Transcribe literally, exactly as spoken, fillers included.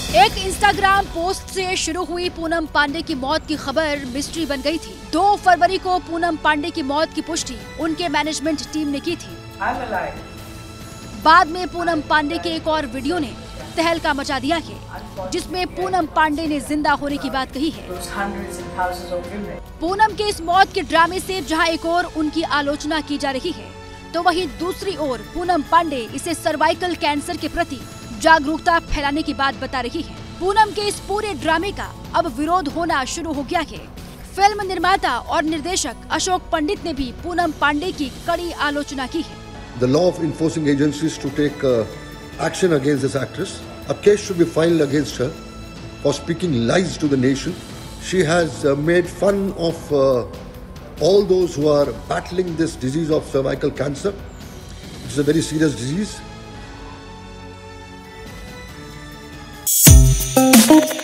एक Instagram post से शुरू हुई पूनम पांडे की मौत की खबर मिस्ट्री बन गई थी। दो फरवरी को पूनम पांडे की मौत की पुष्टि उनके मैनेजमेंट टीम ने की थी। बाद में पूनम पांडे के एक और वीडियो ने तहलका मचा दिया है, जिसमें पूनम पांडे ने जिंदा होने की बात कही है। पूनम के इस मौत के ड्रामे से जहां एक और उनकी आलोचना की जा रही है, तो वहीं दूसरी ओर पूनम पांडे इसे सर्वाइकल कैंसर के प्रति जागरूकता फैलाने की बात बता रही है। पूनम के इस पूरे ड्रामे का अब विरोध होना शुरू हो गया है। फिल्म निर्माता और निर्देशक अशोक पंडित ने भी पूनम पांडे की कड़ी आलोचना की है। The law of enforcing agencies to take uh, action against this actress. A case should be filed against her for speaking lies to the nation. She has uh, made fun of uh, all those who are battling this disease of cervical cancer. It's a very serious disease.